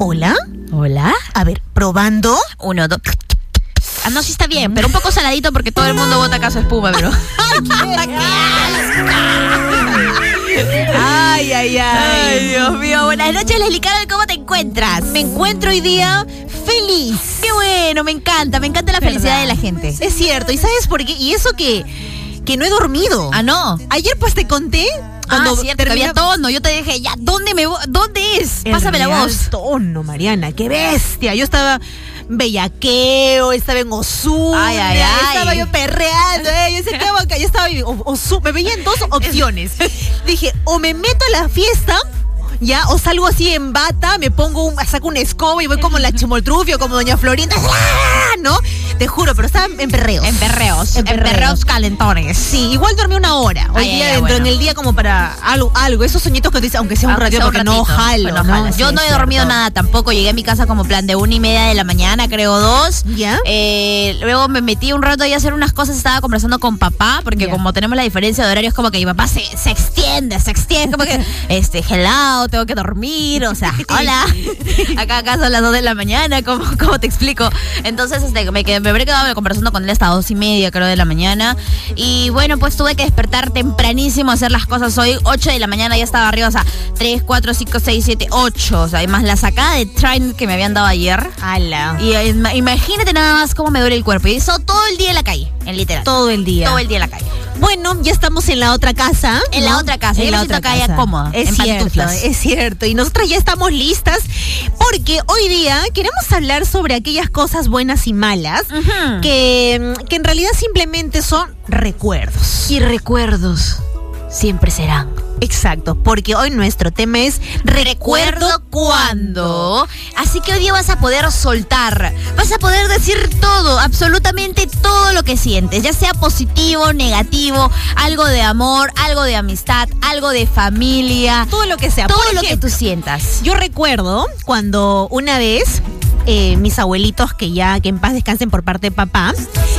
¿Hola? ¿Hola? A ver, probando. 1, 2. Ah, no, sí está bien, pero un poco saladito porque todo el mundo bota acá su espuma, pero... Ay, ay, ay. Ay, Dios mío. Buenas noches, Leslie Carol, ¿cómo te encuentras? Me encuentro hoy día feliz. Qué bueno, me encanta la felicidad de la gente. Es cierto, ¿y sabes por qué? Y eso que no he dormido. Ah, ¿no? Ayer pues te conté cuando cierto, que había tono. Yo te dije, ya, ¿dónde es? Pásame la voz. Tono, Mariana, qué bestia. Yo estaba bellaqueo, estaba en Osuna, estaba yo perreando, yo decía, ¿qué hago acá? Yo estaba me veía en dos opciones. Dije, o me meto a la fiesta, ya, o salgo así en bata, me pongo saco una escoba y voy como la Chimoltrufio, como Doña Florinda, ¿no? Te juro, pero estaba en perreos. En perreos calentones. Sí, igual dormí una hora. Hoy día dentro, en el día como para algo. Esos sueñitos que te dicen, aunque sea un ratito, porque no jalo. Pues no. Yo sí, no he dormido nada tampoco. Llegué a mi casa como plan de 1:30 de la mañana, creo 2. ¿Ya? Luego me metí un rato ahí a hacer unas cosas. Estaba conversando con papá, porque como tenemos la diferencia de horarios, como que mi papá se extiende. Como que, helado, tengo que dormir. O sea, hola. Acá son las 2 de la mañana. ¿Cómo te explico? Entonces, me habré quedado conversando con él hasta 2:30, creo, de la mañana. Y bueno, pues tuve que despertar tempranísimo a hacer las cosas hoy. 8 de la mañana ya estaba arriba, o sea, 3, 4, 5, 6, 7, 8. O sea, y más la sacada de train que me habían dado ayer. ¡Hala! Y imagínate nada más cómo me duele el cuerpo. Y eso todo el día en la calle, en literal. Todo el día en la calle. Bueno, ya estamos en la otra casa. En la otra casa. En la otra casa. Ya cómoda. Es cierto. Y nosotras ya estamos listas porque hoy día queremos hablar sobre aquellas cosas buenas y malas que en realidad simplemente son recuerdos. Y recuerdos siempre serán. Exacto, porque hoy nuestro tema es ¿Recuerdo cuándo? Así que hoy día vas a poder soltar, vas a poder decir todo, absolutamente todo lo que sientes, ya sea positivo, negativo, algo de amor, algo de amistad, algo de familia, todo lo que sea, todo lo que tú sientas. Yo recuerdo cuando una vez mis abuelitos, que en paz descansen por parte de papá,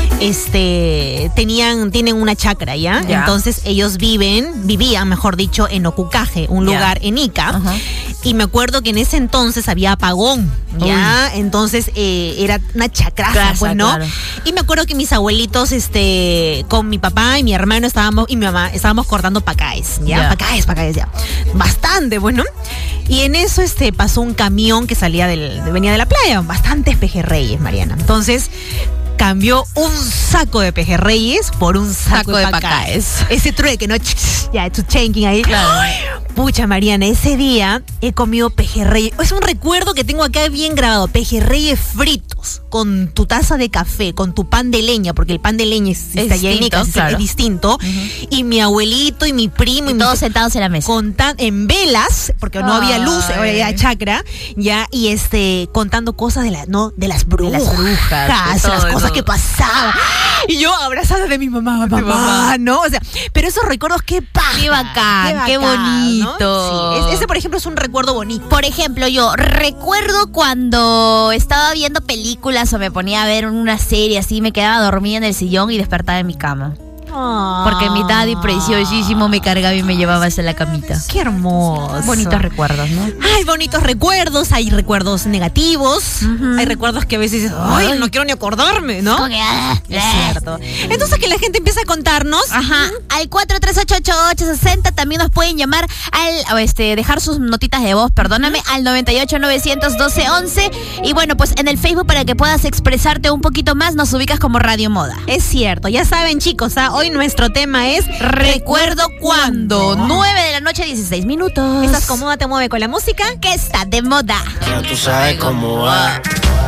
tienen una chacra, ¿ya? Entonces ellos vivían, mejor dicho, en Ocucaje, un lugar en Ica. Y me acuerdo que en ese entonces había apagón, ¿ya? Uy. Entonces era una chacraza, pues, ¿no? Claro. Y me acuerdo que mis abuelitos, con mi papá y mi hermano y mi mamá, estábamos cortando pacaes, ¿ya? Pacaes, ya. Bastante, bueno. Y en eso pasó un camión que venía de la playa, bastantes pejerreyes, Mariana. Entonces cambió un saco de pejerreyes por un saco de pacaes. Ese trueque, ¿no? Ya, tu chanking ahí. Claro. Ay, pucha, Mariana, ese día he comido pejerreyes. Es un recuerdo que tengo acá bien grabado. Pejerreyes fritos, con tu taza de café, con tu pan de leña, porque el pan de leña es distinto. Y mi abuelito y mi primo. Y todos sentados en la mesa. En velas, porque no había luz, ahora era chacra, ya, y contando cosas de las brujas. Las cosas que pasaban. Y yo abrazada de mi mamá, ¿no? O sea, pero esos recuerdos, qué bacán. Qué bacán, qué bonito. ¿No? Sí, ese, por ejemplo, es un recuerdo bonito. Por ejemplo, yo recuerdo cuando estaba viendo películas o me ponía a ver una serie así, me quedaba dormida en el sillón y despertaba en mi cama. Porque mi daddy preciosísimo me cargaba y me llevaba hasta la camita. Qué hermoso. Bonitos recuerdos, ¿no? Hay bonitos recuerdos, hay recuerdos negativos, hay recuerdos que a veces dices, ay, no quiero ni acordarme, ¿no? Es cierto. Entonces que la gente empieza a contarnos. Al 4388860 también nos pueden llamar dejar sus notitas de voz, perdóname, al 9890011211. Y bueno, pues en el Facebook, para que puedas expresarte un poquito más, nos ubicas como Radio Moda. Es cierto, ya saben, chicos, hoy nuestro tema es ¿Recuerdo cuándo? 9 de la noche, 16 minutos. ¿Estás cómoda? ¿Te mueve con la música? Que está de moda. Ya tú sabes cómo va.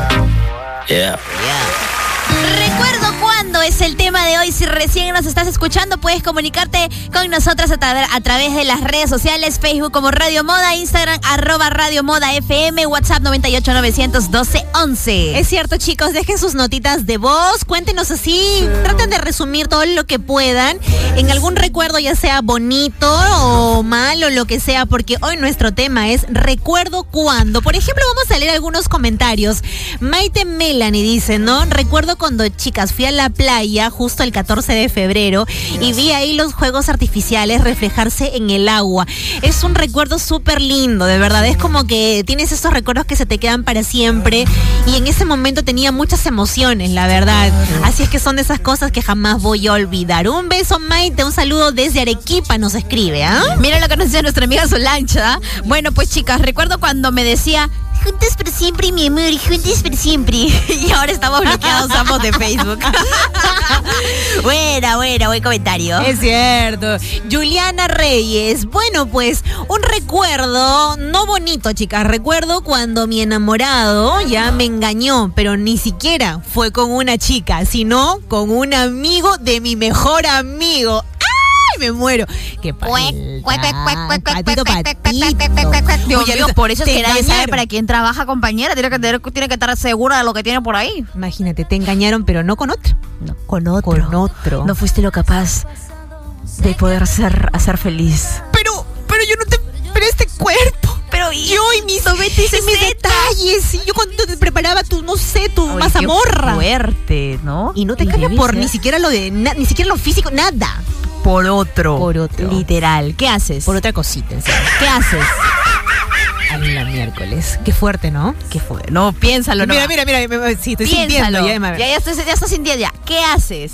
¿Recuerdo cuándo? Es el tema de hoy. Si recién nos estás escuchando, puedes comunicarte con nosotras a través de las redes sociales, Facebook como Radio Moda, Instagram @Radio Moda FM, WhatsApp 9890011211. Es cierto, chicos, dejen sus notitas de voz, cuéntenos así, traten de resumir todo lo que puedan en algún recuerdo, ya sea bonito o malo, lo que sea, porque hoy nuestro tema es ¿recuerdo cuándo? Por ejemplo, vamos a leer algunos comentarios. Maite Melanie dice, ¿no? Recuerdo recuerdo cuando, chicas, fui a la playa justo el 14 de febrero y vi ahí los juegos artificiales reflejarse en el agua. Es un recuerdo súper lindo, de verdad. Es como que tienes esos recuerdos que se te quedan para siempre y en ese momento tenía muchas emociones, la verdad. Así es que son de esas cosas que jamás voy a olvidar. Un beso, Maite, un saludo desde Arequipa, nos escribe, ¿ah? Mira lo que nos decía nuestra amiga Solancha. Bueno, pues chicas, recuerdo cuando me decía, juntos por siempre, mi amor, juntos por siempre. Y ahora estamos bloqueados ambos de Facebook. buen comentario. Es cierto. Juliana Reyes. Bueno, pues, un recuerdo, no bonito, chicas. Recuerdo cuando mi enamorado ya me engañó, pero ni siquiera fue con una chica, sino con un amigo de mi mejor amigo. Me muero. Qué patito. Dios mío, por eso es que nadie sabe para quién trabaja, compañera. Tiene que estar segura de lo que tiene por ahí. Imagínate, te engañaron, pero no con otro. No, con otro. No fuiste lo capaz de poder hacer feliz. Pero yo no te... Pero este cuerpo. Pero yo y mis detalles. Y yo cuando te preparaba tu mazamorra. Fuerte, ¿no? Y no te cambias por ni siquiera ni siquiera lo físico, nada. Por otro. Literal. ¿Qué haces? Por otra cosita, en serio. ¿Qué haces? A la miércoles. Qué fuerte, ¿no? Qué fuerte. No, piénsalo. Mira. Sí, estoy sintiendo. Ya estás sintiendo ya. ¿Qué haces?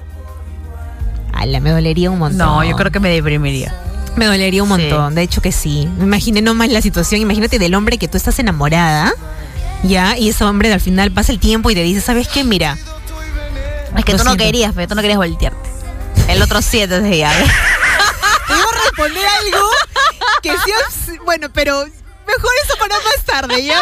Me dolería un montón. No, yo creo que me deprimiría. Me dolería un montón. Sí. De hecho que sí. Me imaginé nomás la situación. Imagínate del hombre que tú estás enamorada. Ya, y ese hombre al final pasa el tiempo y te dice, ¿sabes qué? Mira. Es que tú no querías voltearte. El otro 7 de llave. Te iba a responder algo que sí, bueno, pero mejor eso para más tarde, ya.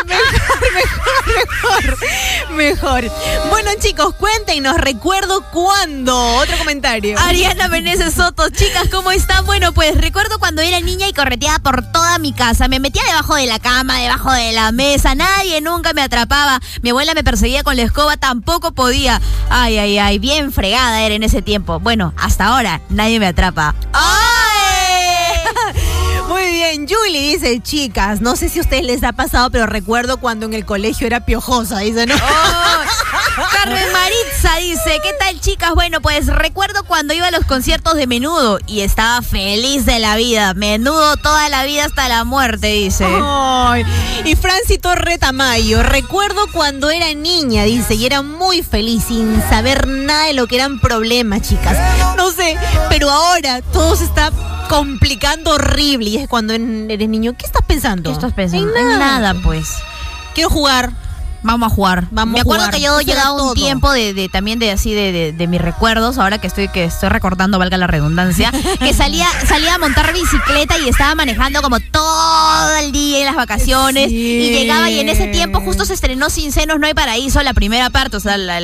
Mejor. Bueno, chicos, cuéntenos, recuerdo cuándo. Otro comentario. Ariana Meneses Soto, chicas, ¿cómo están? Bueno, pues recuerdo cuando era niña y correteaba por toda mi casa. Me metía debajo de la cama, debajo de la mesa. Nadie nunca me atrapaba. Mi abuela me perseguía con la escoba, tampoco podía. Ay, bien fregada era en ese tiempo. Bueno, hasta ahora nadie me atrapa. ¡Ay! Muy bien, Julie dice, chicas, no sé si a ustedes les ha pasado, pero recuerdo cuando en el colegio era piojosa, dice, ¿no? Carmen Maritza dice, ¿qué tal, chicas? Bueno, pues recuerdo cuando iba a los conciertos de Menudo y estaba feliz de la vida. Menudo toda la vida hasta la muerte, dice. Ay, y Franci Torre Tamayo, recuerdo cuando era niña, dice, y era muy feliz sin saber nada de lo que eran problemas, chicas. No sé, pero ahora todo se está complicando horrible. Y es cuando eres niño, ¿qué estás pensando? ¿Qué estás pensando? En nada, pues. Quiero jugar. Vamos a jugar. Me acuerdo que yo llegaba un tiempo también de mis recuerdos, ahora que estoy recordando, valga la redundancia, que salía a montar bicicleta y estaba manejando como todo el día en las vacaciones. Sí. Y llegaba y en ese tiempo justo se estrenó Sin Senos No Hay Paraíso, la primera parte, o sea, la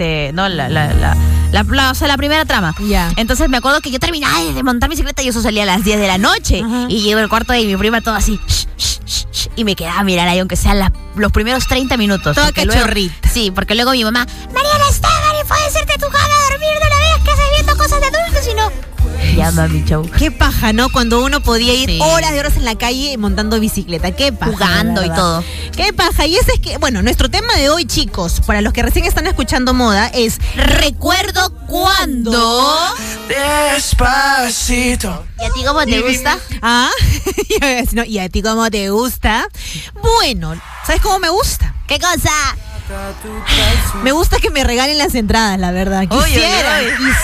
primera trama. Yeah. Entonces me acuerdo que yo terminaba de montar bicicleta y eso salía a las 10 de la noche. Uh-huh. Y llego al cuarto de mi prima todo así, y me quedaba a mirar ahí, aunque sean los primeros 30 minutos. Toda cachorrita. Sí, porque luego mi mamá, Mariana Stephanie, puedes irte a tu cama a dormir, no la veas que haces viendo cosas de adultos, sino... Llama mi show. Qué paja, ¿no? Cuando uno podía ir horas y horas en la calle montando bicicleta. Qué paja. Jugando y todo. Qué paja. Y ese es que, bueno, nuestro tema de hoy, chicos, para los que recién están escuchando moda, es ¿recuerdo cuándo? Despacito. ¿Y a ti cómo te gusta? ¿Y a ti cómo te gusta? Bueno, ¿sabes cómo me gusta? ¿Qué cosa? Me gusta que me regalen las entradas, la verdad. Quisiera.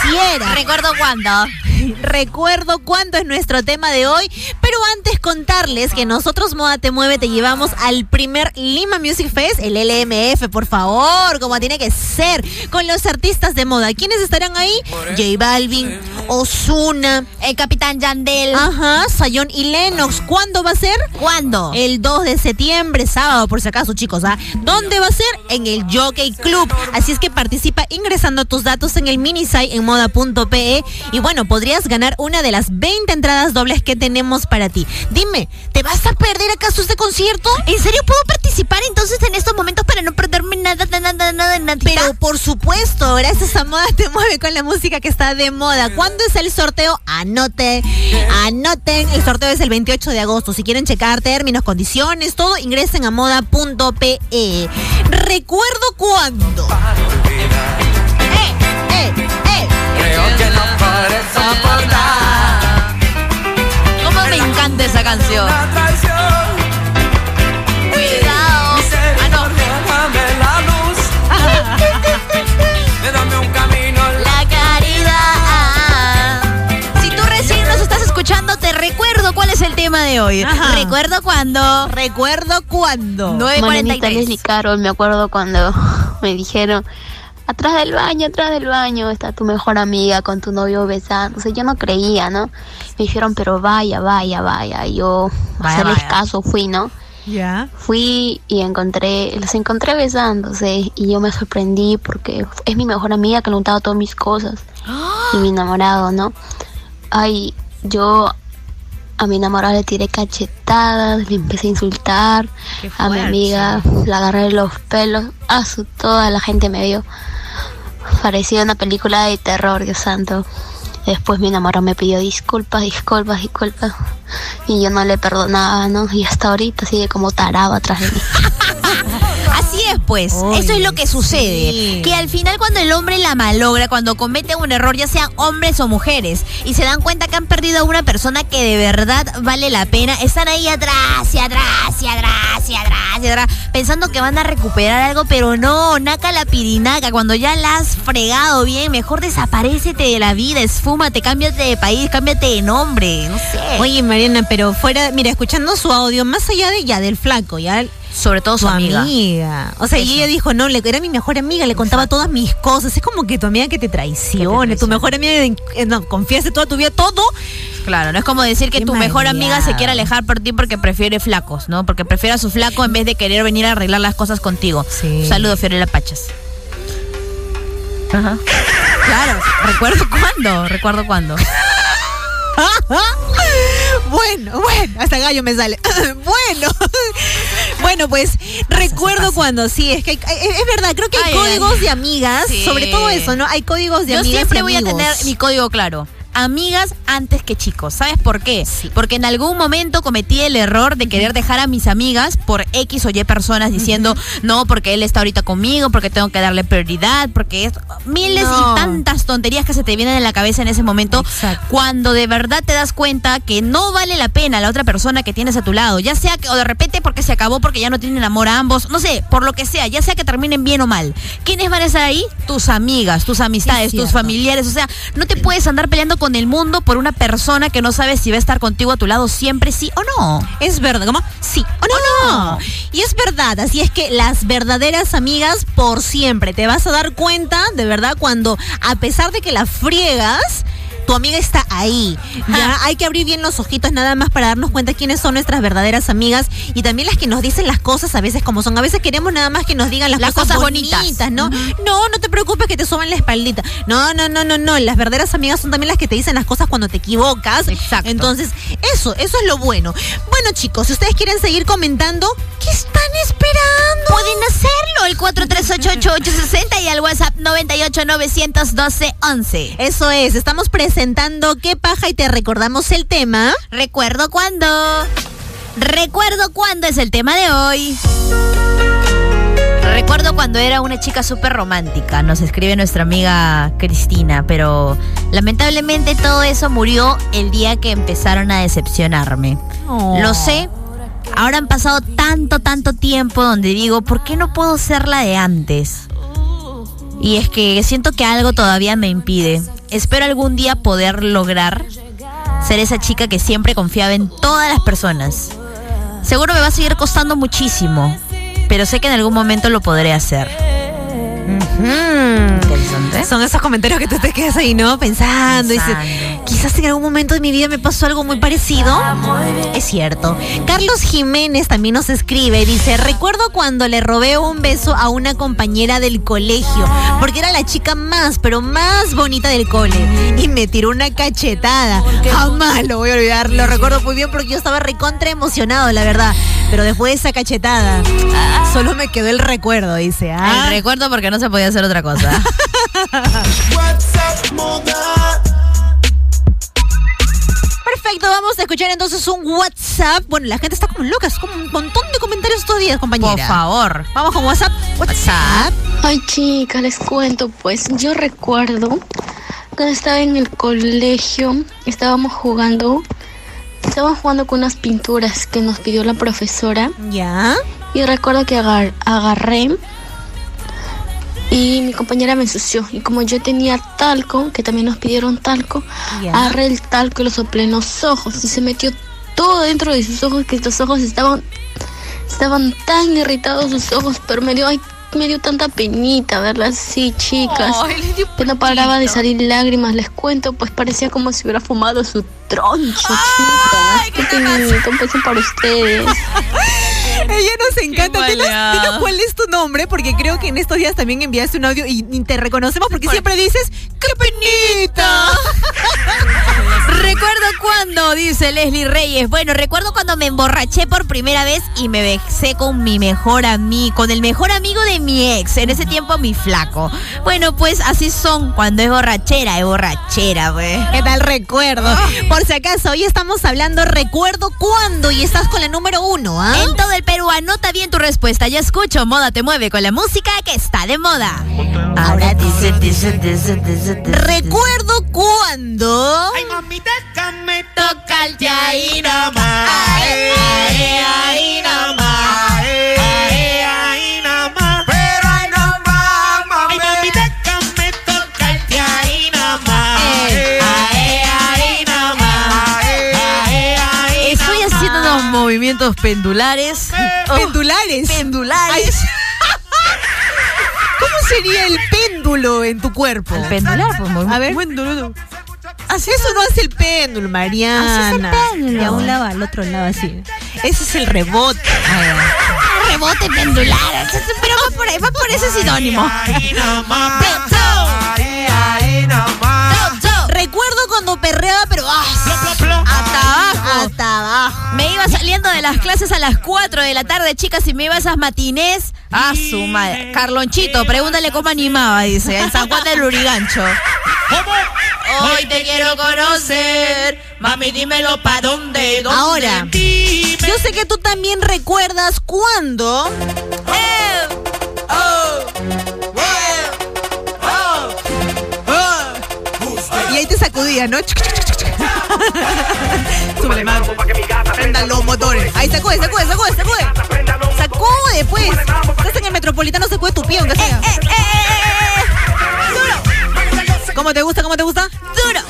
Recuerdo cuándo es nuestro tema de hoy. Pero antes contarles que nosotros Moda Te Mueve te llevamos al primer Lima Music Fest, el LMF, por favor, como tiene que ser, con los artistas de moda. ¿Quiénes estarán ahí? J Balvin, Ozuna, el Capitán Yandel, Zion y Lennox. ¿Cuándo va a ser? ¿Cuándo? El 2 de septiembre, sábado, por si acaso, chicos. ¿Dónde va a ser? En el Jockey Club. Así es que participa ingresando tus datos en el minisite en moda.pe y bueno, podrías ganar una de las 20 entradas dobles que tenemos para ti. Dime, ¿te vas a perder acaso este concierto? ¿En serio puedo participar entonces en estos momentos para no perderme nada? Pero por supuesto, gracias a Moda Te Mueve con la música que está de moda. ¿Cuándo es el sorteo? Anoten. El sorteo es el 28 de agosto. Si quieren checar términos, condiciones, todo, ingresen a moda.pe. ¿Recuerdo cuándo? soportar. ¿Cómo me encanta esa canción? Cuidado. Dame la luz. Dame un camino. La caridad. Si tú recién nos estás escuchando, te recuerdo cuál es el tema de hoy. Ajá. Recuerdo cuando. Manita 9:43. Leslie Carol, me acuerdo cuando me dijeron, atrás del baño está tu mejor amiga con tu novio besándose. Yo no creía, ¿no? Me dijeron, pero vaya. Y yo, Vaya, hacerles vaya. caso, fui, ¿no? Ya. Fui y los encontré besándose y yo me sorprendí porque es mi mejor amiga que le contaba todas mis cosas. Y mi enamorado, ¿no? Ay, yo a mi enamorado le tiré cachetadas, le empecé a insultar. Qué A mi fuerte. amiga la agarré de los pelos. Toda la gente me vio. Parecía una película de terror, Dios santo. Después mi enamorado me pidió disculpas. Y yo no le perdonaba, ¿no? Y hasta ahorita sigue como tarado atrás de mí. Así es, pues. Oye, eso es lo que sucede. sí. Que al final cuando el hombre la malogra, cuando comete un error, ya sean hombres o mujeres, y se dan cuenta que han perdido a una persona que de verdad vale la pena, están ahí atrás, pensando que van a recuperar algo, pero no, naca la pirinaca. Cuando ya la has fregado bien, mejor desaparécete de la vida, esfúmate, cámbiate de país, cámbiate de nombre, no sé. Oye, Mariana, pero fuera, mira, escuchando su audio, más allá de ya del flaco, ya sobre todo tu su amiga. O sea, y Eso. ella dijo, no, era mi mejor amiga, le contaba todas mis cosas. Es como que tu amiga que te traicione, tu mejor amiga, no, confiase toda tu vida, todo. Claro, no es como decir que Qué tu mejor amiga se malcriada. quiere alejar por ti porque prefiere flacos, ¿no? Porque prefiere a su flaco en vez de querer venir a arreglar las cosas contigo. Sí. Un saludo, Fiorella Pachas. Ajá. Claro, recuerdo cuándo. Bueno, hasta gallo me sale. Bueno, pues recuerdo cuando, sí, es que es verdad, creo que hay Ay, códigos ay. de amigas, Sí. sobre todo eso, ¿no? Hay códigos de Yo amigas. siempre y voy a amigos. tener mi código claro. Amigas antes que chicos. ¿Sabes por qué? Sí. Porque en algún momento cometí el error de querer dejar a mis amigas por X o Y personas diciendo, no, porque él está ahorita conmigo, porque tengo que darle prioridad, porque es miles No. y tantas tonterías que se te vienen en la cabeza en ese momento. Exacto. Cuando de verdad te das cuenta que no vale la pena la otra persona que tienes a tu lado. Ya sea que, o de repente porque se acabó, porque ya no tienen amor a ambos. No sé, por lo que sea, ya sea que terminen bien o mal. ¿Quiénes van a estar ahí? Tus amigas, tus amistades, Es tus cierto. familiares. O sea, no te puedes andar peleando con el mundo por una persona que no sabes si va a estar contigo a tu lado siempre, sí o no. Es verdad, ¿cómo? Sí o no. Y es verdad, así es que las verdaderas amigas por siempre. Te vas a dar cuenta, de verdad, cuando a pesar de que la friegas, tu amiga está ahí. Ya hay que abrir bien los ojitos nada más para darnos cuenta quiénes son nuestras verdaderas amigas y también las que nos dicen las cosas a veces como son. A veces queremos nada más que nos digan las cosas bonitas, ¿no? No te preocupes que te suban la espaldita. No. Las verdaderas amigas son también las que te dicen las cosas cuando te equivocas. Exacto. Entonces, eso es lo bueno. Bueno, chicos, si ustedes quieren seguir comentando, ¿qué están esperando? Pueden hacerlo, el 4388-860 y al WhatsApp 98-912-11. Eso es, estamos presentando Qué Paja y te recordamos el tema. Recuerdo cuándo es el tema de hoy. Recuerdo cuando era una chica súper romántica, nos escribe nuestra amiga Cristina, pero lamentablemente todo eso murió el día que empezaron a decepcionarme. Lo sé, ahora han pasado tanto tiempo donde digo, ¿por qué no puedo ser la de antes? Y es que siento que algo todavía me impide. Espero algún día poder lograr ser esa chica que siempre confiaba en todas las personas. Seguro me va a seguir costando muchísimo, pero sé que en algún momento lo podré hacer. Interesante. Son esos comentarios que tú te quedas ahí, ¿no? Pensando. Dices, quizás en algún momento de mi vida me pasó algo muy parecido. Es cierto. Carlos Jiménez también nos escribe. Dice, recuerdo cuando le robé un beso a una compañera del colegio, porque era la chica más, pero más bonita del cole. Y me tiró una cachetada. Jamás lo voy a olvidar. Lo recuerdo muy bien porque yo estaba recontra emocionado, la verdad. Pero después de esa cachetada, solo me quedó el recuerdo, dice. El recuerdo porque no se podía hacer otra cosa. Perfecto, vamos a escuchar entonces un WhatsApp. Bueno, la gente está como loca, es como un montón de comentarios estos días, compañera. Por favor. Vamos con WhatsApp. WhatsApp. Ay, chicas, les cuento, pues yo recuerdo Cuando estaba en el colegio, estábamos jugando con unas pinturas que nos pidió la profesora. ¿Ya? Y recuerdo que agarré y mi compañera me ensució. Y como yo tenía talco, que también nos pidieron talco, agarré el talco y lo soplé en los ojos. Y se metió todo dentro de sus ojos, que estos ojos estaban tan irritados sus ojos, pero me dio tanta penita verlas así, chicas. Que no paraba de salir lágrimas, les cuento, pues parecía como si hubiera fumado su troncho, chicas. Qué penito, pues para ustedes. Ella nos encanta. Dinos cuál es tu nombre, porque creo que en estos días también enviaste un audio y te reconocemos porque siempre dices ¡qué penita! ¿Recuerdo cuándo? Dice Leslie Reyes. Bueno, recuerdo cuando me emborraché por primera vez y me besé con mi mejor amigo, con el mejor amigo de mi ex, en ese tiempo mi flaco. Bueno, pues así son, cuando es borrachera, pues. ¿Qué tal recuerdo? Por si acaso, hoy estamos hablando recuerdo cuándo y estás con la número 1, ¿ah? En todo el Perú, anota bien tu respuesta. Ya escucho, Moda te mueve con la música que está de moda. Ahora dice. ¿Recuerdo cuándo? Ay, mami, déjame Tocarte ahí nomás. Ahí nomás. Ahí nomás. Pero ahí nomás, mami. Ay, mami, déjame tocarte ahí nomás. Ahí nomás. Estoy haciendo unos movimientos pendulares. Pendulares. ¿Cómo sería el péndulo en tu cuerpo? El pendular, pues muy, a ver. muy duro. Así eso no hace el péndulo, Mariana. Así es el péndulo. De un lado al otro lado, así. Ese es el rebote. Rebote pendular. Pero va por ese sinónimo. Ahí nomás. Ahí nomás. Recuerdo cuando perreaba, pero hasta abajo. Me iba saliendo de las clases a las 4 de la tarde, chicas, y me iba a esas matines. A su madre. Carlonchito, pregúntale cómo animaba, dice, en San Juan del Lurigancho. Hoy te quiero conocer, mami, dímelo pa' dónde. Ahora, yo sé que tú también recuerdas cuando... Y ahí te sacudía, ¿no? Súbele más. Prendan los motores. Ahí sacude. Sacude, pues. Estás en el Metropolitano, sacude tu pie, aunque sea. Duro. ¿Cómo te gusta? Duro.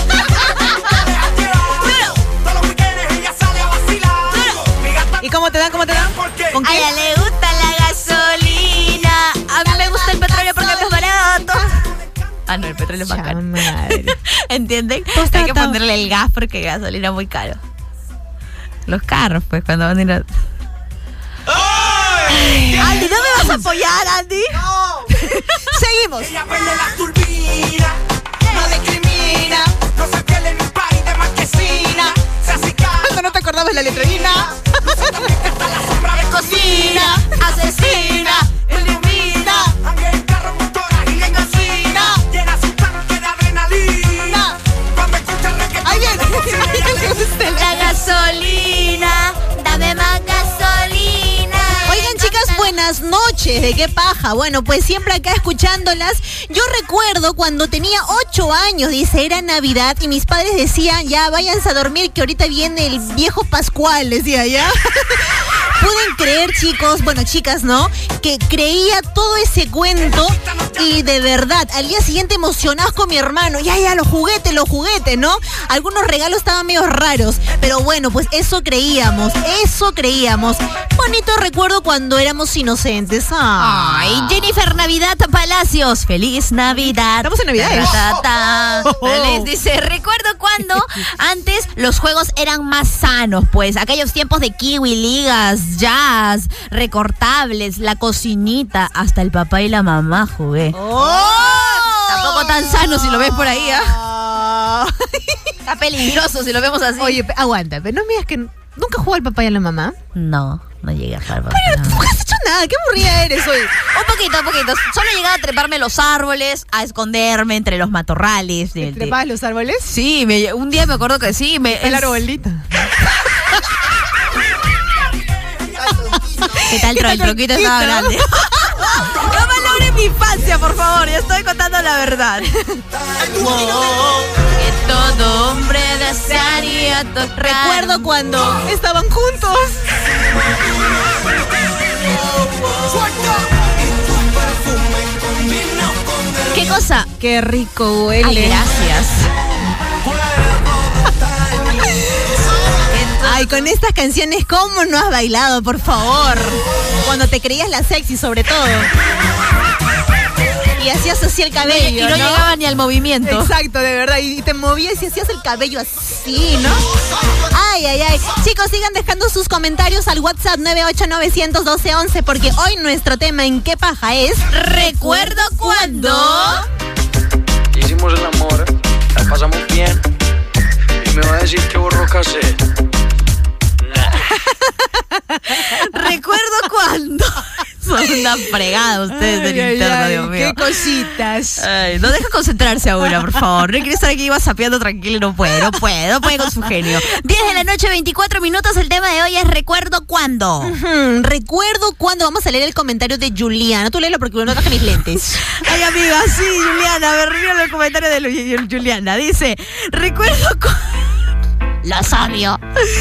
¿Y cómo te dan? ¿Con A qué? ella le gusta la gasolina. A mí me gusta el petróleo porque es barato. Ah, no, el petróleo es más caro. ¿Entienden? Hay que ponerle el gas porque gasolina es muy caro. Los carros, pues, cuando van a ir a... Andy, ¿no me vas a apoyar, Andy? No. Seguimos. Ella prende la turbina, no discrimina, no se pierde en un party de marquesina. Se acicala. ¿Cuándo no te acordabas la letrina? Hasta la sombra de Cocina, asesina, ilumina. Anga en carro, motora y en cocina. Llena su tanque de adrenalina. Cuando escucha el reggaetón. Ahí viene. La gasolina, dame más gasolina. Oigan, chicas, buenas noches. ¿De qué paja? Bueno, pues siempre acá escuchándolas. Yo recuerdo cuando tenía 8 años, dice, era Navidad y mis padres decían, ya váyanse a dormir que ahorita viene el viejo Pascual, decía, ¿ya? Pueden creer, chicos, bueno, chicas, ¿no? Que creía todo ese cuento y de verdad, al día siguiente emocionados con mi hermano. Ya, los juguetes, ¿no? Algunos regalos estaban medio raros, pero bueno, pues eso creíamos. Bonito recuerdo cuando éramos inocentes. Ay, Jennifer Navidad Palacios, feliz Navidad. Estamos en Navidad. Les dice, recuerdo cuando antes los juegos eran más sanos, pues aquellos tiempos de kiwi, ligas, jazz, recortables, la cocinita, hasta el papá y la mamá jugué. Tampoco tan sano si lo ves por ahí, ¿ah? Está peligroso si lo vemos así. Oye, aguanta, pero no me digas que nunca jugó al papá y a la mamá. No llegué a jugar papá. Pero tú no has hecho nada, qué aburrida eres hoy. Un poquito. Solo llegaba a treparme los árboles, a esconderme entre los matorrales. ¿Te trepabas los árboles? Sí, un día me acuerdo que sí. El arbolito. ¿Qué tal, el troquito estaba grande? ¡No valores! en mi infancia, por favor. Ya estoy contando la verdad. Que todo hombre desearía tocar. Recuerdo cuando estaban juntos. ¿Qué cosa? Qué rico huele. Ay, gracias. Ay, con estas canciones, ¿cómo no has bailado, por favor? Cuando te creías la sexy, sobre todo. Y hacías así el cabello, y no llegaba ni al movimiento. Exacto, de verdad. Y te movías y hacías el cabello así, ¿no? Ay, ay, ay. Chicos, sigan dejando sus comentarios al WhatsApp 9891211 porque hoy nuestro tema en qué paja es ¿Recuerdo cuando? Hicimos el amor, la pasamos bien. Y me va a decir que borró cassette. ¿Recuerdo cuándo? Son una fregada ustedes del interno, Dios mío. Qué cositas. Ay, no deja concentrarse ahora, por favor. No quiere estar aquí, iba sapeando tranquilo y no puede con su genio. 10 de la noche, 24 minutos. El tema de hoy es ¿recuerdo cuándo? Recuerdo cuando. Vamos a leer el comentario de Juliana. Tú léelo porque no traje mis lentes. Ay, amiga, sí, Juliana. A ver, río el comentario de Juliana. Dice, ¿recuerdo cuándo? Lo sabio.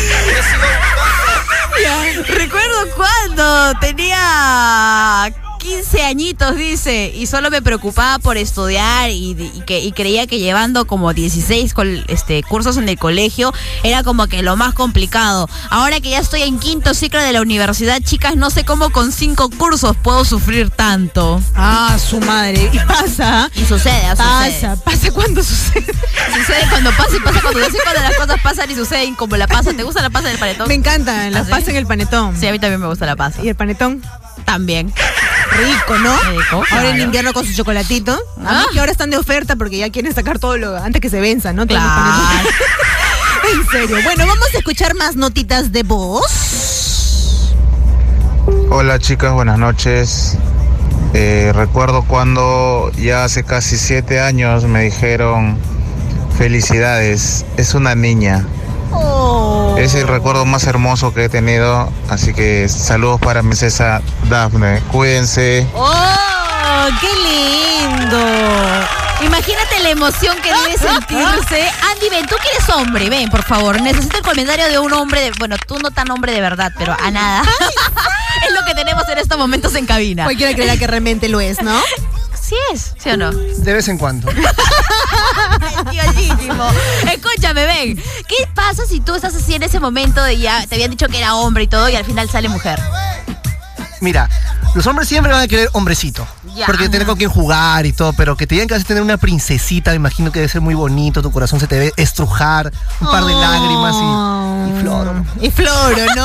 Recuerdo cuando tenía 15 añitos, dice, y solo me preocupaba por estudiar y creía que llevando como 16 cursos en el colegio era como que lo más complicado. Ahora que ya estoy en quinto ciclo de la universidad, chicas, no sé cómo con 5 cursos puedo sufrir tanto. Ah, su madre. Y pasa. Y sucede, Pasa cuando sucede. Sucede cuando pasa y pasa cuando. Yo sé cuando las cosas pasan y suceden como la pasa. ¿Te gusta la pasa del panetón? Me encanta, la pasa en el panetón. Sí, a mí también me gusta la pasa. ¿Y el panetón? También. Rico, ¿no? Rico, ahora en claro. invierno con su chocolatito. A mí que ahora están de oferta porque ya quieren sacar todo lo antes que se venza, ¿no? Todos los panetones. En serio. Bueno, vamos a escuchar más notitas de voz. Hola chicas, buenas noches. Recuerdo cuando ya hace casi 7 años me dijeron felicidades, es una niña. Oh. Es el recuerdo más hermoso que he tenido, así que saludos para mi César Dafne. Cuídense. ¡Oh! ¡Qué lindo! Imagínate la emoción que debe sentirse. Andy, ven, tú que eres hombre, ven, por favor. Necesito el comentario de un hombre bueno, tú no tan hombre de verdad, pero a nada. Es lo que tenemos en estos momentos en cabina. Cualquiera creerá que realmente lo es, ¿no? Sí es, ¿sí o no? De vez en cuando. Escúchame, ven. ¿Qué pasa si tú estás así en ese momento y ya te habían dicho que era hombre y todo y al final sale mujer? Mira, los hombres siempre van a querer hombrecito. Ya. Porque tener con quien jugar y todo, pero que te digan que vas a tener una princesita, me imagino que debe ser muy bonito, tu corazón se te debe estrujar, un par de lágrimas y floro. Y floro, ¿no?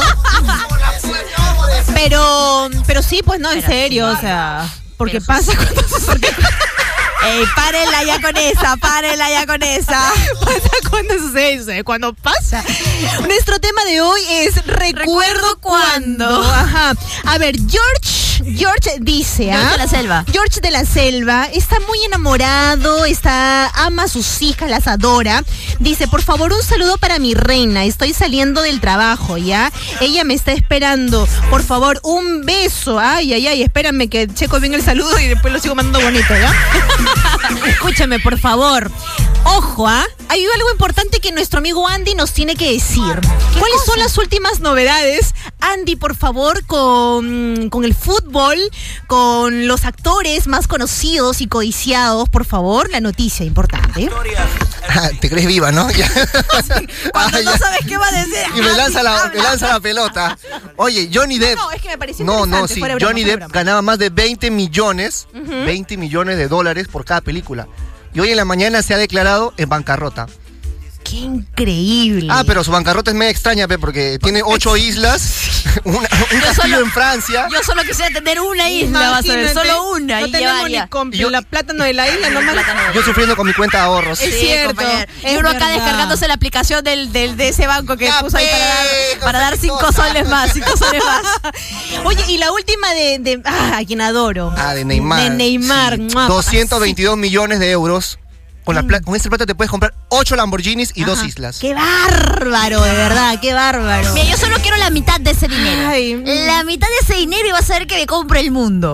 pero sí, pues no, en serio, o sea, porque pasa cuando sucede. Ey, párenla ya con esa. Pasa cuando sucede, cuando pasa. Nuestro tema de hoy es ¿Recuerdo cuándo? Ajá. A ver, George dice, George de la Selva. George de la Selva está muy enamorado, ama a sus hijas, las adora. Dice, por favor, un saludo para mi reina. Estoy saliendo del trabajo, ¿ya? Ella me está esperando. Por favor, un beso. Ay, espérame que checo bien el saludo y después lo sigo mandando bonito, ¿ya? Escúchame, por favor. Ojo, hay algo importante que nuestro amigo Andy nos tiene que decir. ¿Cuáles son las últimas novedades, Andy, por favor, con el fútbol, con los actores más conocidos y codiciados? Por favor, la noticia importante. Te crees viva, ¿no? Cuando no sabes qué va a decir. Y me lanza la pelota. Oye, Johnny Depp. No, es que me pareció interesante. Sí. Fuera de broma, Johnny fuera de Depp broma. ganaba más de 20 millones de dólares por cada película. Y hoy en la mañana se ha declarado en bancarrota. ¡Qué increíble! Pero su bancarrota es medio extraña, porque tiene 8 islas, un castillo en Francia. Yo solo quisiera tener una isla, vas a ver, solo una. No y tenemos llevaría. ni con la plátano de la isla, nomás. Yo sufriendo con mi cuenta de ahorros. Es cierto. Compañero. Y Es uno acá verdad. descargándose la aplicación de ese banco que Ya, puso ahí para dar 5 cosa. soles más, 5 soles más. Oye, y la última a quien adoro. De Neymar. De Neymar. Sí. Mua, 222 millones de euros. Con esa plata te puedes comprar 8 Lamborghinis y 2 islas. ¡Qué bárbaro, de verdad! ¡Qué bárbaro! Mira, yo solo quiero la mitad de ese dinero. Ay. La mitad de ese dinero y vas a ver que me compro el mundo.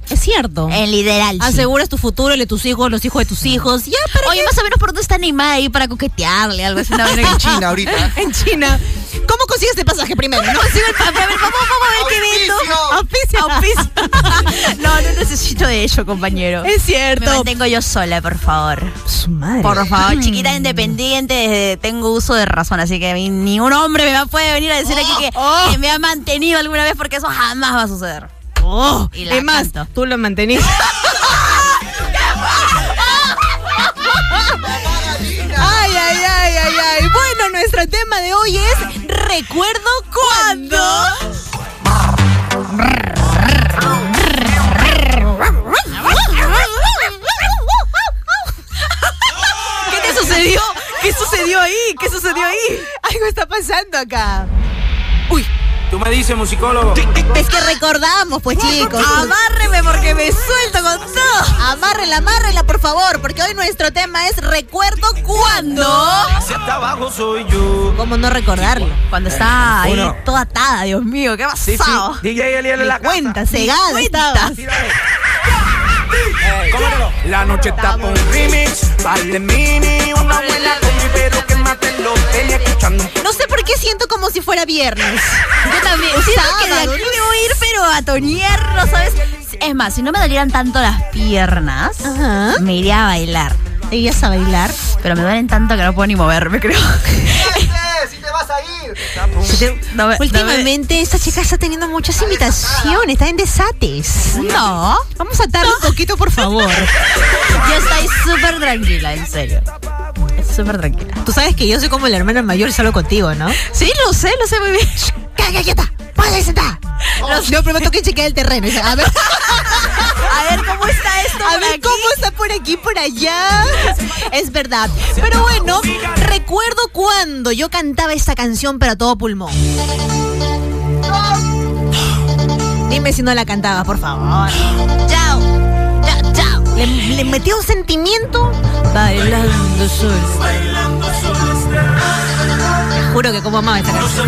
Es cierto. En literal. Sí. Aseguras tu futuro, el de tus hijos, los hijos de tus hijos. Ya, ¿para Oye, qué? más o menos por dónde está Neymar ahí para coquetearle, algo así. En China ahorita. En China. ¿Cómo consigues este pasaje primero? No consigo el pasaje. A ver, vamos a ver qué vendo. Auspicia. No necesito de ello, compañero. Es cierto. Me mantengo yo sola, por favor. Su madre. Por favor, chiquita independiente, tengo uso de razón, así que ni un hombre me puede venir a decir aquí que me ha mantenido alguna vez, porque eso jamás va a suceder. Y la es más, canto. tú lo manteniste. Ay. Bueno, nuestro tema de hoy es ¿recuerdo cuando? ¿Qué te sucedió? ¿Qué sucedió ahí? Algo está pasando acá. Uy. Tú me dices, musicólogo. Es que recordamos, pues, chicos. Amárreme porque me suelto con todo. Amárrela, por favor, porque hoy nuestro tema es ¿recuerdo cuándo? Hacia hasta abajo soy yo. ¿Cómo no recordarlo? Cuando está ahí Uno. toda atada, Dios mío, ¿qué ha Sí, pasado? sí. DJ Eliel en la casa. Cuenta, cegada estabas. ¿Cómo no? La noche está con remix, vale mini, una buena combi, pero que mate lo tenía escuchando. No sé por qué siento como si fuera viernes. Yo también. Siento que de Sábado, aquí me voy a ir, pero a tonearlo, ¿sabes? Es más, si no me dolieran tanto las piernas, Ajá. me iría a bailar. ¿Ellas a bailar? Pero me duelen tanto que no puedo ni moverme, creo. Si te vas a ir. Últimamente esta chica está teniendo muchas invitaciones, está en desates. No. Vamos a atarle un poquito, por favor. Yo estoy súper tranquila, en serio. Súper tranquila. Tú sabes que yo soy como la hermana mayor y salgo contigo, ¿no? Sí, lo sé muy bien. ¡Cállate, quieta! ¡Puedes sentar! Yo prometo que chequeé el terreno. A ver, A ver, ¿cómo está esto a por ver aquí? cómo está por aquí, por allá. Es verdad. Pero bueno, recuerdo cuando yo cantaba esta canción, pero a todo pulmón. Dime si no la cantaba, por favor. Chao. Chao. Le metí un sentimiento bailando solo. Te juro que como amaba esta canción.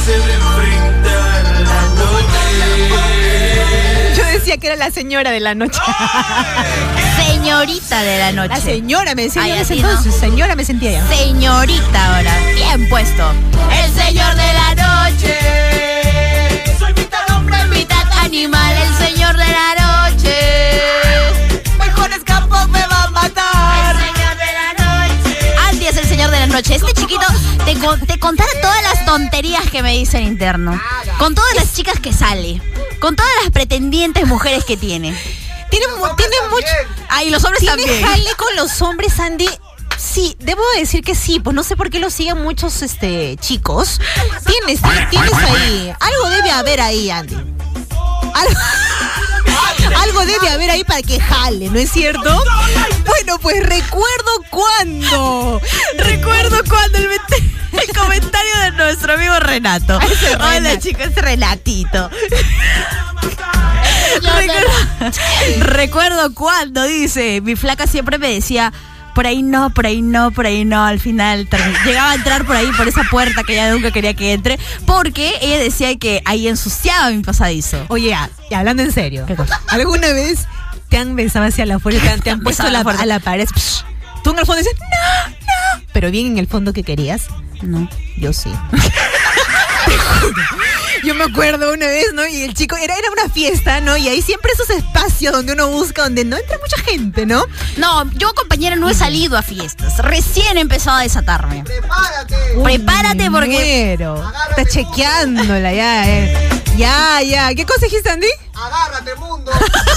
Yo decía que era la señora de la noche. Señorita de la noche. La señora me decía Ay, yo en ese así no. entonces. Señora me sentía ya. Señorita ahora. Bien puesto. El señor de la noche. Soy mitad hombre, Mitad animal, el señor de la noche. mejores campos me va a matar. Señor de la noche. Andy es el señor de la noche. Este chiquito te contara todas las tonterías que me dice en interno. Con todas las chicas que sale. Con todas las pretendientes mujeres que tiene. Tiene mucho. Ay, los hombres ¿Tiene también. jale con los hombres, Andy? Sí, debo decir que sí, pues no sé por qué lo siguen muchos chicos. Tienes ahí. Algo debe haber ahí, Andy. Algo debe haber ahí para que jale, ¿no es cierto? Bueno, pues recuerdo cuando El comentario de nuestro amigo Renato. Ese Hola, Renato. chicos, es Renatito. Recuerdo cuando dice, mi flaca siempre me decía, por ahí no, al final llegaba a entrar por ahí, por esa puerta que ella nunca quería que entre, porque ella decía que ahí ensuciaba mi pasadizo. Oye, y hablando en serio, ¿Qué cosa? ¿alguna vez te han besado hacia la fuerza, te han puesto Besado a la pared? Psh, tú en el fondo dices, no, pero bien en el fondo que querías. No. Yo sí. Yo me acuerdo una vez, ¿no? Y el chico, era una fiesta, ¿no? Y ahí siempre esos espacios donde uno busca, donde no entra mucha gente, ¿no? No, yo, compañera, no he salido a fiestas. Recién he empezado a desatarme. Prepárate Me porque... muero. Está chequeándola ya, Ya. ¿Qué cosa dijiste, Andy? Agárrate, mundo.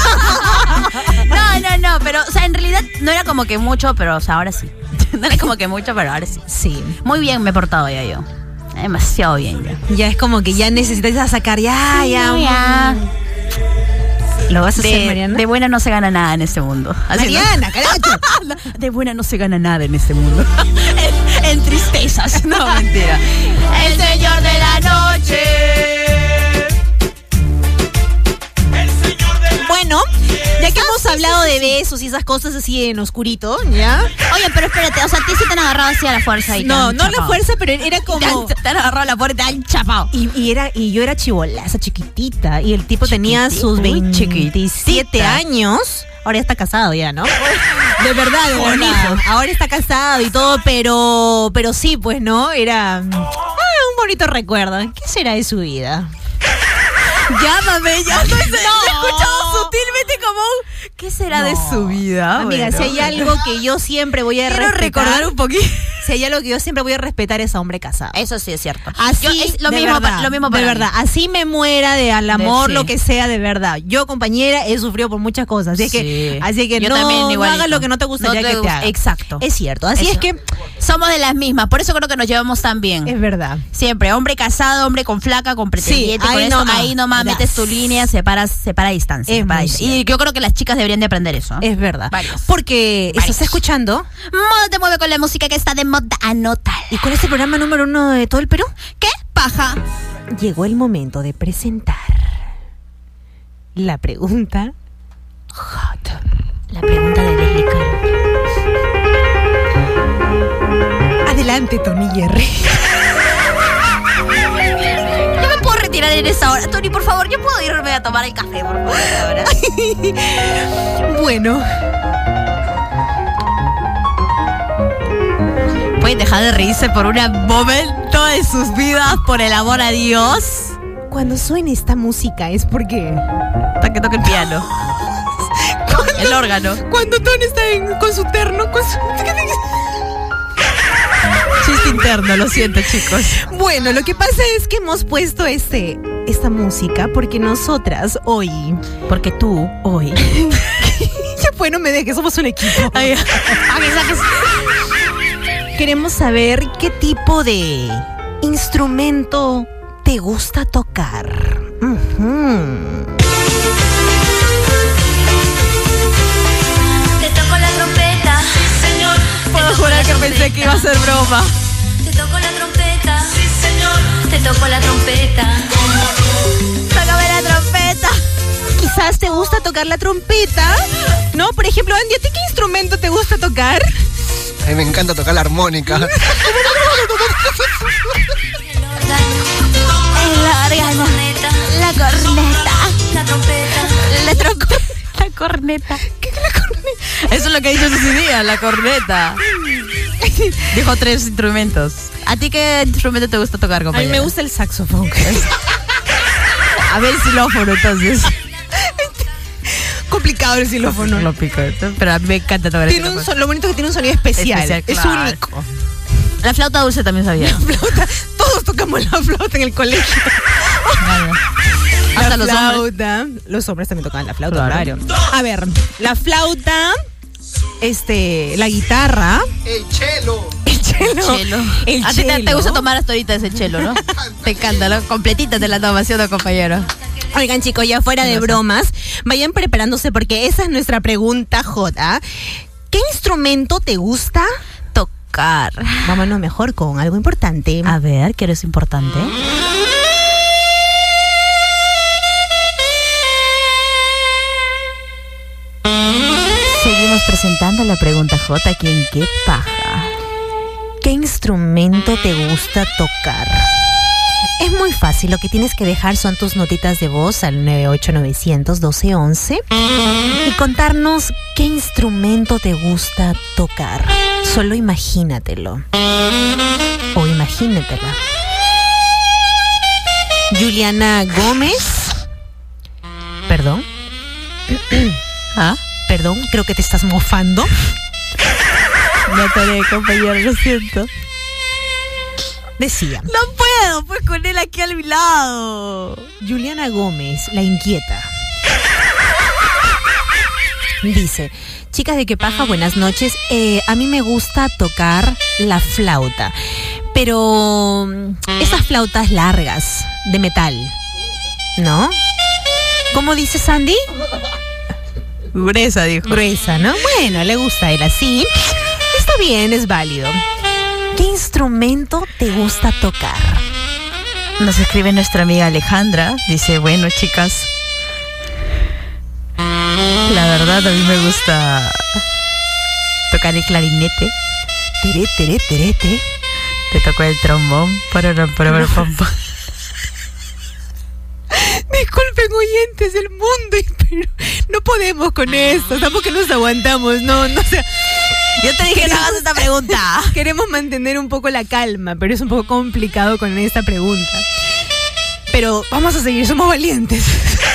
No, pero, o sea, en realidad no era como que mucho, pero, o sea, ahora sí. No era como que mucho, pero ahora sí. Sí. Muy bien me he portado ya yo. Demasiado bien ya. Ya es como que ya necesitas sacar, ya. ¿Lo vas a hacer, Mariana? De buena no se gana nada en este mundo. Así, ¿no? Mariana, carajo. De buena no se gana nada en este mundo. en tristezas. No, mentira. El señor de la noche. Bueno, ya que hemos hablado de besos y esas cosas así en oscurito, ¿ya? Oye, pero espérate, o sea, a ti sí te han agarrado así a la fuerza y No la fuerza, pero era como... Te han agarrado a la puerta y te han chapado. Y yo era chibolaza, chiquitita, y el tipo tenía sus 27 años. Ahora ya está casado ya, ¿no? De verdad, Con hijos. Ahora está casado y todo, pero sí, pues, ¿no? Era un bonito recuerdo. ¿Qué será de su vida? Llámame, ya no. He escuchado sutilmente como ¿qué será de su vida? Amiga, Bueno. si hay algo que yo siempre voy a Quiero respetar, recordar un poquito. si hay algo que yo siempre voy a respetar es a hombre casado. Eso sí es cierto. Así, Es lo de mismo verdad, lo mismo de para verdad. mí. Así me muera de al amor, Sí. lo que sea, de verdad. Yo, compañera, he sufrido por muchas cosas. Así Sí. que Yo no, también, no igualito. hagas lo que no te gustaría No te que te gust- haga. Exacto. Es cierto. Así Eso. es que Somos de las mismas, por eso creo que nos llevamos tan bien. es verdad. Siempre, hombre casado, hombre con flaca, con pretendiente, Sí, con ahí esto, nomás. ahí nomás Das. metes tu línea, separa distancia. Es separa muy distancia. Y yo creo que las chicas deberían de aprender eso. Es verdad. Varios. Porque Varios. estás escuchando. Moda te mueve con la música que está de moda, anótala. ¿Y cuál es el programa número 1 de todo el Perú? ¿Qué? Paja. Llegó el momento de presentar la pregunta hot. La pregunta de Leslie Caro. Adelante, Tony Jerry. Yo me puedo retirar en esa hora. Tony, por favor, yo puedo irme a tomar el café, por favor, ahora. Bueno, ¿Pueden dejar de reírse por un momento de sus vidas, por el amor a Dios? cuando suene esta música es porque Hasta que toque el piano. El órgano. cuando Tony está con su terno, con su... Chiste interno, lo siento, chicos. Bueno, lo que pasa es que hemos puesto esta música porque nosotras hoy... Porque tú, hoy. Ya fue, no me dejes, somos un equipo. Ay, Queremos saber qué tipo de instrumento te gusta tocar. Ujú. Te toco la trompeta, sí señor. puedo jurar que pensé que iba a ser broma. Te toco la trompeta, sí señor. Te toco la trompeta. Tócame la trompeta. Quizás te gusta tocar la trompeta, ¿no? Por ejemplo, Andy, ¿a ti qué instrumento te gusta tocar? A mí me encanta tocar la armónica. El órgano, El órgano. corneta, La corneta. la trompeta. La corneta. ¿Qué es la corneta? Eso es lo que ha dicho Susy Díaz, la corneta. Dijo 3 instrumentos. ¿A ti qué instrumento te gusta tocar, A mí compañera? me gusta el saxofón. A ver, xilófono, entonces. Complicado el xilófono. Lo pico, pero a mí me encanta tocar el Tiene un xilófono. lo bonito que tiene un sonido especial. Especial, Es claro. único. La flauta dulce también sabía. Flauta. Todos tocamos la flauta en el colegio. Hasta La los hombres. flauta. Los hombres también tocaban la flauta, Claro. claro. A ver, la flauta, la guitarra, ¡El chelo! el chelo. Chelo. El A ti te chelo. gusta tomar hasta ahorita ese chelo, ¿no? Te encanta, ¿no? Completita te la tomas, ¿sí o no, compañero? Oigan, chicos, ya fuera de bromas, vayan preparándose porque esa es nuestra pregunta J. ¿Qué instrumento te gusta? Tocar. Vámonos mejor con algo importante. A ver, ¿qué eres importante? Seguimos presentando la pregunta J aquí en ¿Qué paja? ¿Qué instrumento te gusta tocar? Es muy fácil, lo que tienes que dejar son tus notitas de voz al 98900-1211 y contarnos qué instrumento te gusta tocar. Solo imagínatelo. O imagínatela. Juliana Gómez. Perdón. ¿Ah? Perdón, creo que te estás mofando. No te compañero, lo siento. Decía. No puedo, pues con él aquí a mi lado. Juliana Gómez, la inquieta. Dice, chicas de Qué Paja, buenas noches. A mí me gusta tocar la flauta, pero esas flautas largas, de metal, ¿no? ¿Cómo dice Sandy? Gruesa, dijo. Gruesa, ¿no? Bueno, le gusta a él así. Está bien, es válido. ¿Qué instrumento te gusta tocar? Nos escribe nuestra amiga Alejandra. Dice, bueno, chicas, la verdad, a mí me gusta tocar el clarinete. Tere, tere, tere, tere. Te toco el trombón. Disculpen, oyentes del mundo, pero no podemos con esto. Tampoco nos aguantamos, no, o sea. Yo te dije no hagas esta pregunta. Queremos mantener un poco la calma, pero es un poco complicado con esta pregunta. Pero vamos a seguir, somos valientes.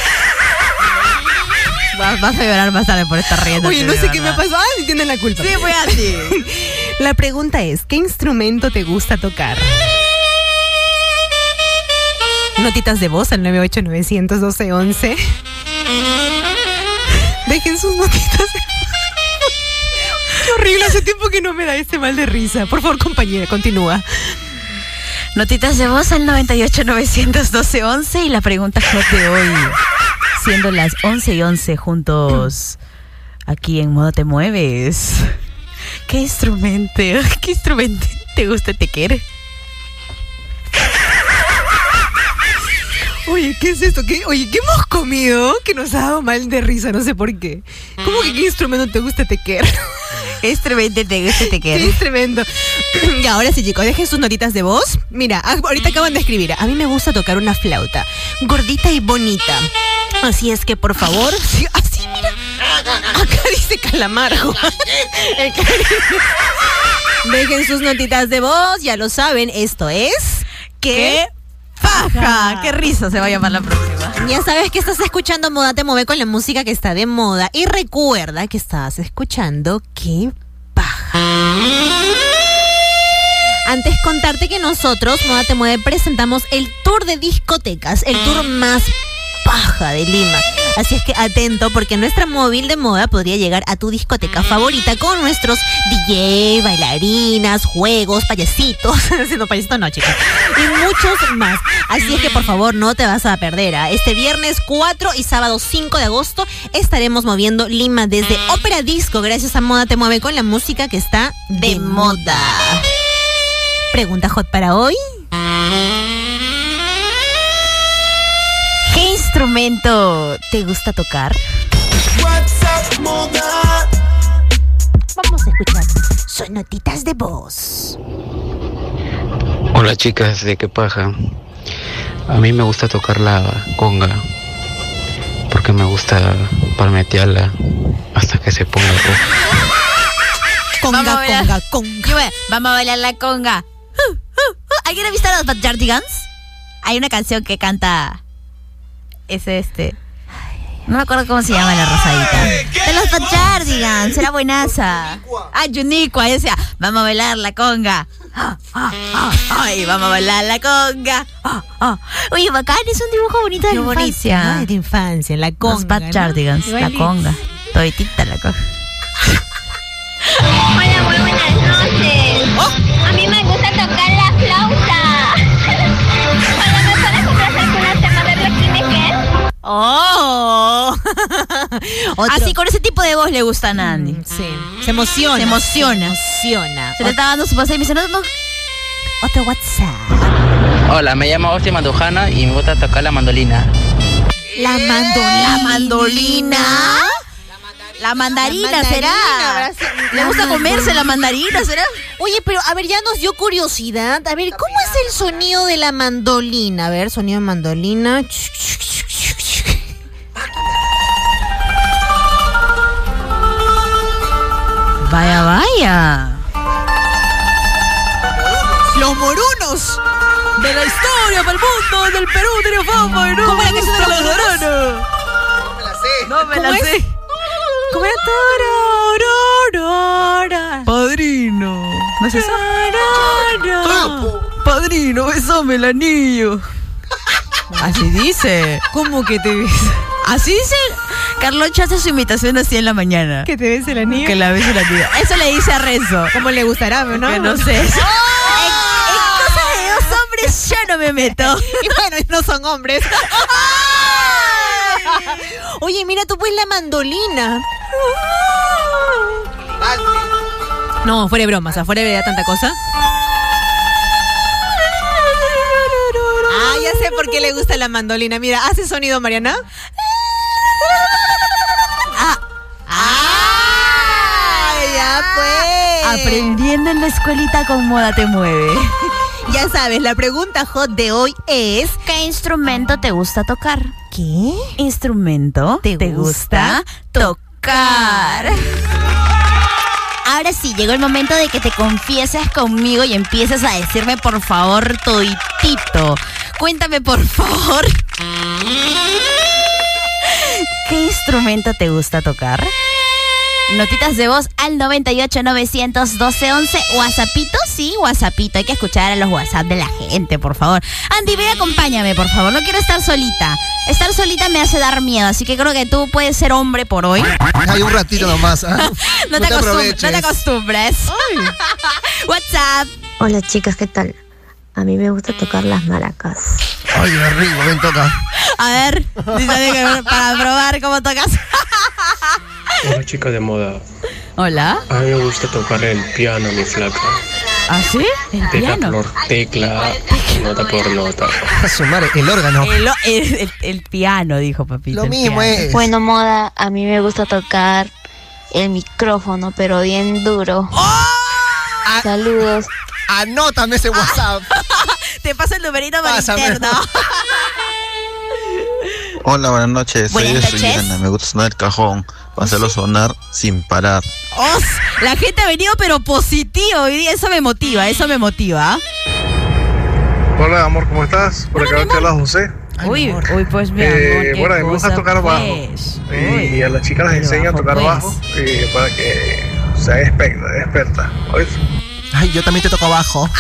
Vas a llorar más tarde por estar riendo. Oye, no sé qué me ha pasado. Ah, tienen la culpa. Sí, fue así. La pregunta es, ¿qué instrumento te gusta tocar? Notitas de voz al 989001211. Dejen sus notitas de voz. Qué horrible, hace tiempo que no me da este mal de risa. Por favor, compañera, continúa. Notitas de voz al 989001211 y la pregunta hot de hoy, siendo las 11:11 juntos aquí en Modo Te Mueves. ¿Qué instrumento te gusta tequer? Oye, ¿qué es esto? ¿Qué hemos comido? Que nos ha dado mal de risa, no sé por qué. ¿Cómo que qué instrumento te gusta tequer? ¿Qué instrumento te gusta tequer? ¿Qué instrumento? Ya, ahora sí, chicos, dejen sus notitas de voz. Mira, ahorita acaban de escribir. A mí me gusta tocar una flauta, gordita y bonita. Así es que, por favor, sí, así, mira. Acá dice Calamargo. Dejen sus notitas de voz, ya lo saben, esto es... ¿Qué paja? ¡Qué risa se va a llamar la próxima! Ya sabes que estás escuchando Moda Te Mueve con la música que está de moda. Y recuerda que estás escuchando ¡Qué paja! Antes contarte que nosotros, Moda Te Mueve, presentamos el tour de discotecas, el tour más paja de Lima. Así es que atento, porque nuestra móvil de moda podría llegar a tu discoteca favorita con nuestros DJ, bailarinas, juegos, payasitos. No, payasitos no, chicos. Y muchos más. Así es que, por favor, no te vas a perder. Este viernes 4 y sábado 5 de agosto estaremos moviendo Lima desde Ópera Disco, gracias a Moda Te Mueve con la música que está de moda. Pregunta hot para hoy. ¿Qué instrumento te gusta tocar? Vamos a escuchar sus notitas de voz. Hola chicas, ¿de qué paja? A mí me gusta tocar la conga, porque me gusta palmetearla hasta que se ponga roja. Conga. Vamos a bailar la conga. ¿Alguien ha visto a los Backyardigans? Hay una canción que canta... No me acuerdo cómo se llama la rosadita. De los Backyardigans, era buenaza. Yuniqua, decía, vamos a bailar la conga. Ay, vamos a bailar la conga. Oye, bacán, es un dibujo bonito de la infancia. De infancia, la conga. Los Backyardigans, ¿no? La conga. Toditita la conga. Hola, muy buenas noches. A mí me gusta tocar la flauta. Hola, ¿me puedes complacer con los temas de Black Kinecast? ¡Oh! Así con ese tipo de voz le gusta a Nandi. Sí. Se emociona. Se le está dando su pase y me dice, no. Otro WhatsApp. Hola, me llamo Austin Mandujana y me gusta tocar la mandolina. ¿La mandolina? La mandarina, ¿será? ¿Le gusta comerse la mandarina, será? Oye, pero a ver, ya nos dio curiosidad. A ver, ¿cómo es el sonido de la mandolina? A ver, sonido de mandolina. Vaya. Los morunos de la historia para el mundo, del Perú, tiene fama. ¿Cómo era que se llama los morunos? No me la sé. ¿Cómo era? Padrino. ¿No es eso? Padrino, besame el anillo. Así dice. ¿Cómo que te ves? Así dice. Carloncho hace su imitación así en la mañana. ¿Que te bese el anillo? Que la bese el anillo. Eso le dice a Renzo. ¿Cómo le gustará, no? Que no sé. En cosas de dos hombres yo no me meto. Y bueno, no son hombres. Oye, mira tú pues la mandolina. No, fuera de bromas, afuera de tanta cosa. Ah, ya sé por qué le gusta la mandolina. Mira, ¿hace sonido, Mariana? Aprendiendo en la escuelita con Moda Te Mueve. Ya sabes, la pregunta hot de hoy es... ¿Qué instrumento te gusta tocar? ¿Qué? ¿Instrumento te gusta tocar? Ahora sí, llegó el momento de que te confieses conmigo y empieces a decirme, por favor, toditito. Cuéntame, por favor, ¿qué instrumento te gusta tocar? Notitas de voz al 98-900-1211. WhatsAppito, sí, WhatsAppito. Hay que escuchar a los WhatsApp de la gente, por favor. Andy, ve, acompáñame, por favor. No quiero estar solita. Estar solita me hace dar miedo, así que creo que tú puedes ser hombre por hoy. Hay un ratito nomás. No te acostumbres. WhatsApp. Hola chicas, ¿qué tal? A mí me gusta tocar las maracas. Ay, qué rico, ven, toca. A ver, dice que para probar cómo tocas. Hola chica de moda. Hola. A mí me gusta tocar el piano, mi flaca. ¿Ah, sí? ¿El piano? Tecla, nota por nota. A su madre, el órgano. El piano, dijo papito. Lo mismo es. Bueno, Moda, a mí me gusta tocar el micrófono, pero bien duro. Saludos. Anótame ese WhatsApp. Te paso el numerito por interno. Hola, buenas noches. Buenas Soy noches. Juliana. Me gusta sonar el cajón. Para hacerlo sonar sin parar. La gente ha venido pero positivo hoy día. Eso me motiva. Hola, amor, ¿cómo estás? Por acá te habla José. Uy, pues mi amor. Bueno, a mí me gusta tocar bajo. Y a las chicas les enseño a tocar bajo para que sea experta. ¿Oíste? Ay, yo también te toco bajo.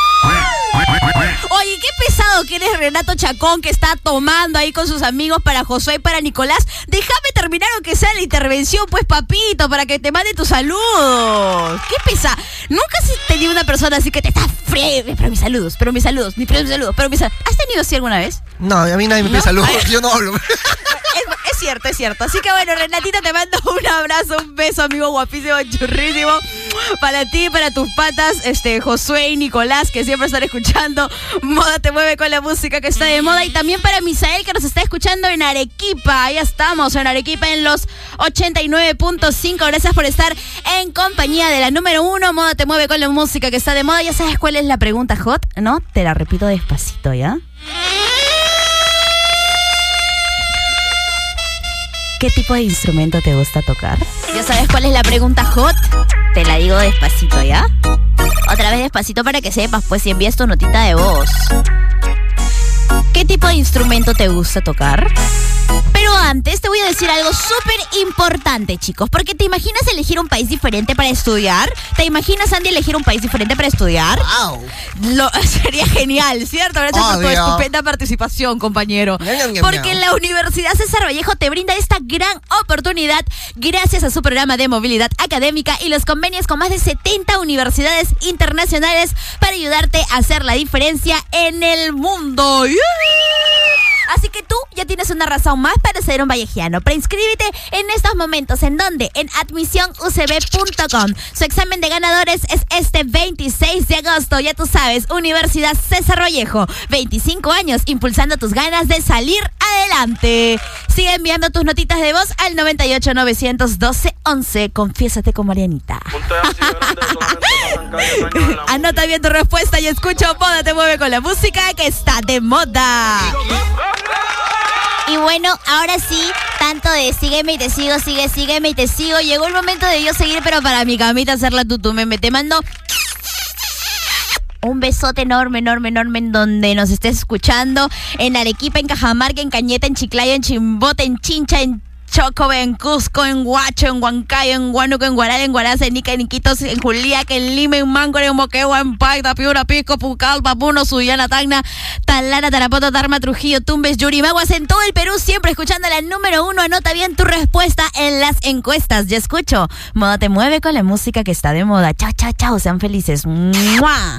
Oye, qué pesado que eres, Renato Chacón, que está tomando ahí con sus amigos para Josué y para Nicolás. Déjame terminar aunque sea la intervención, pues, papito, para que te mande tus saludos. Qué pesado. Nunca has tenido una persona así que te está pero mis saludos. ¿Has tenido así alguna vez? No, a mí nadie me pide saludos. Yo no hablo. Es cierto. Así que bueno, Renatita, te mando un abrazo, un beso, amigo guapísimo, churrísimo. Para ti, para tus patas, Josué y Nicolás, que siempre están escuchando Moda Te Mueve con la música que está de moda. Y también para Misael, que nos está escuchando en Arequipa. Ya estamos en Arequipa en los 89.5. Gracias por estar en compañía de la número 1, Moda Te Mueve con la música que está de moda. Ya sabes cuál es la pregunta hot, ¿no? Te la repito despacito, ¿ya? ¿Qué tipo de instrumento te gusta tocar? ¿Ya sabes cuál es la pregunta hot? Te la digo despacito, ¿ya? Otra vez despacito para que sepas, pues, si envías tu notita de voz. ¿Qué tipo de instrumento te gusta tocar? Pero antes te voy a decir algo súper importante, chicos, porque ¿te imaginas elegir un país diferente para estudiar? ¿Te imaginas, Andy, elegir un país diferente para estudiar? ¡Wow! Sería genial, ¿cierto? Gracias por tu estupenda participación, compañero. Porque la Universidad César Vallejo te brinda esta gran oportunidad gracias a su programa de movilidad académica y los convenios con más de 70 universidades internacionales para ayudarte a hacer la diferencia en el mundo. Así que tú ya tienes una razón más para ser un vallejiano. Preinscríbete en estos momentos. ¿En dónde? En admisionucb.com. Su examen de ganadores es este 26 de agosto. Ya tú sabes, Universidad César Vallejo. 25 años impulsando tus ganas de salir adelante. Sigue enviando tus notitas de voz al 98-900-1211. Confiésate con Marianita. Anota bien tu respuesta y escucha Moda Te Mueve con la música que está de moda. Y bueno, ahora sí, tanto de sígueme y te sigo, sígueme y te sigo. Llegó el momento de yo seguir, pero para mi camita hacer la tutumeme. Te mando un besote enorme en donde nos estés escuchando. En Arequipa, en Cajamarca, en Cañete, en Chiclayo, en Chimbote, en Chincha, en Choco, en Cusco, en Huacho, en Huancayo, en Huánuco, en Guaral, en Guaraza, en Ica, en Iquitos, en Juliaca, en Lima, en Máncora, en Moquegua, en Paita, Piura, Pisco, Pucallpa, Puno, Sullana, Tacna, Talana, Tarapoto, Tarma, Trujillo, Tumbes, Yurimaguas, en todo el Perú, siempre escuchando la número 1. Anota bien tu respuesta en las encuestas. Ya escucho. Moda Te Mueve con la música que está de moda. Chao, chao, chao. Sean felices. ¡Mua!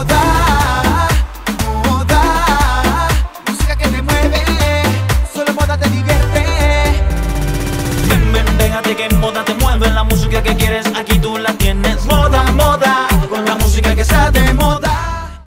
Música que te mueve, solo moda te divierte. Ven, ven, ven, a ti que moda te mueve, la música que quieres